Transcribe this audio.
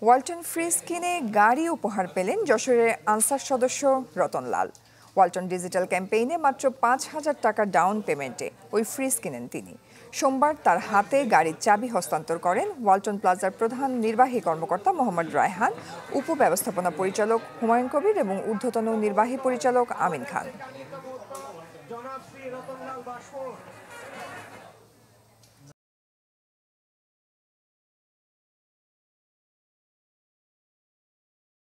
Walton fridge কিনে গাড়ি উপহার পেলেন যশোরের আনসার সদস্য রতনলাল। ওয়ালটন ডিজিটাল ক্যাম্পেইনে মাত্র ৫,০০০ টাকা ডাউন পেমেন্টে ওই ফ্রিজ কিনেন তিনি। সোমবার তার হাতে গাড়ির চাবি হস্তান্তর করেন ওয়ালটন প্লাজার প্রধান নির্বাহী কর্মকর্তা মোহাম্মদ রায়হান, উপব্যবস্থাপনা পরিচালক হুমায়ুন কবির এবং ঊর্ধ্বতন নির্বাহী পরিচালক আমিন খান।